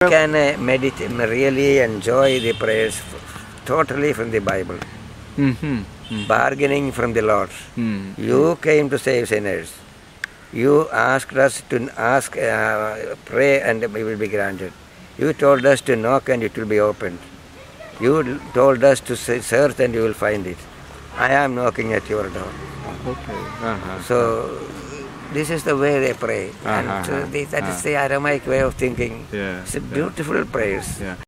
can meditate, really enjoy the prayers totally from the Bible. Bargaining from the Lord. You came to save sinners. You asked us to pray and it will be granted. You told us to knock and it will be opened. You told us to search and you will find it. I am knocking at your door. Okay. So this is the way they pray. And that is the Aramaic way of thinking. Yeah. It's a beautiful prayers. Yeah.